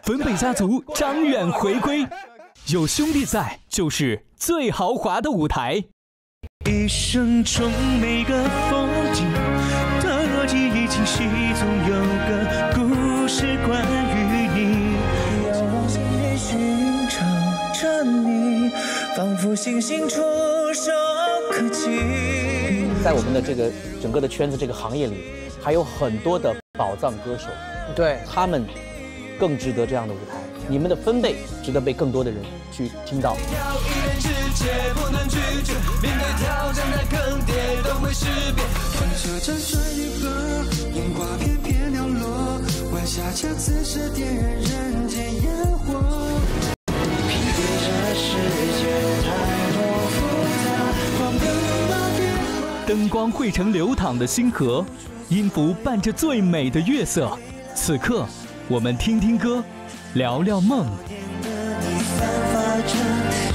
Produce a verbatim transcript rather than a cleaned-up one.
分贝家族张远回归，有兄弟在，就是最豪华的舞台。 一生中每个风景的记忆清晰，总有个故事关于你。遥望星月寻找着你，仿佛星星触手可及。 在我们的这个整个的圈子这个行业里，还有很多的宝藏歌手， 对他们更值得这样的舞台。你们的分贝值得被更多的人去听到。 灯光汇成流淌的星河，音符伴着最美的月色。此刻，我们听听歌，聊聊梦。 你散发着